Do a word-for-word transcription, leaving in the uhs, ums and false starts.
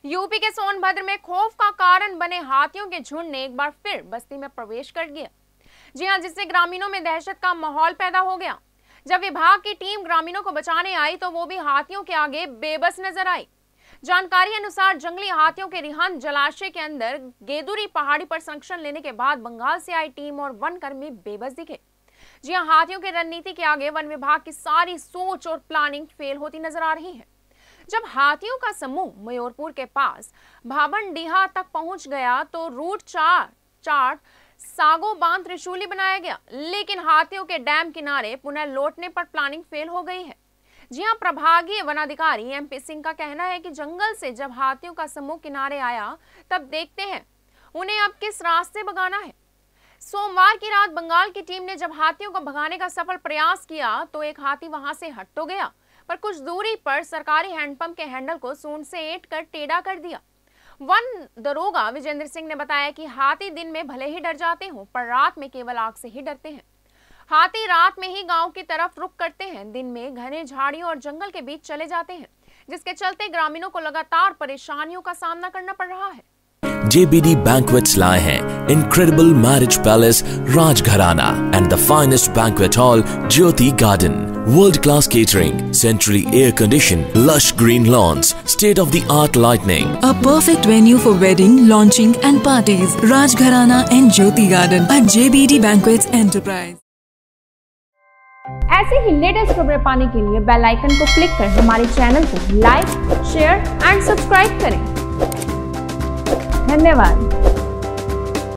UP के सोनभद्र में खौफ का कारण बने हाथियों के झुंड ने एक बार फिर बस्ती में प्रवेश कर गया। जी हां, जिससे ग्रामीणों में दहशत का माहौल पैदा हो गया। जब विभाग की टीम ग्रामीणों को बचाने आई तो वो भी हाथियों के आगे बेबस नजर आई। जानकारी अनुसार जंगली हाथियों के रिहान जलाशय के अंदर गेदुरी पहाड़ी पर संरक्षण लेने के बाद बंगाल से आई टीम और वन कर्मी बेबस दिखे। जी हां, हाथियों की रणनीति के आगे वन विभाग की सारी सोच और प्लानिंग फेल होती नजर आ रही है। जब हाथियों का समूह मयूरपुर के पास भाबनडीहा तक पहुंच गया तो रूट चार चार सागो बांध त्रिशूली बनाया गया, लेकिन हाथियों के डैम किनारे पुनः लौटने पर प्लानिंग फेल हो गई है। जी हां, प्रभागीय वनाधिकारी एमपी सिंह का कहना है कि जंगल से जब हाथियों का समूह किनारे आया तब देखते हैं उन्हें अब किस रास्ते भगाना है। सोमवार की रात बंगाल की टीम ने जब हाथियों को भगाने का सफल प्रयास किया तो एक हाथी वहां से हट तो गया, पर कुछ दूरी पर सरकारी हैंडपंप के हैंडल को सूंड से ऐंठ कर टेढ़ा कर दिया। वन दरोगा विजेंद्र सिंह ने बताया कि हाथी दिन में भले ही डर जाते हों, पर रात में केवल आग से ही डरते हैं। हाथी रात में ही गांव की तरफ रुख करते हैं, दिन में घने झाड़ियों और जंगल के बीच चले जाते हैं, जिसके चलते ग्रामीणों को लगातार परेशानियों का सामना करना पड़ रहा है। J B D Banquets लाए हैं incredible marriage palace Rajgharana and the finest banquet hall Jyoti Garden. World-class catering, centrally air-conditioned, lush green lawns, state-of-the-art lighting. A perfect venue for wedding, launching and parties. Rajgharana and Jyoti Garden at J B D Banquets Enterprise. ऐसे ही latest खबरें पाने के लिए bell icon को click कर हमारे channel को like, share and subscribe करें। धन्यवाद।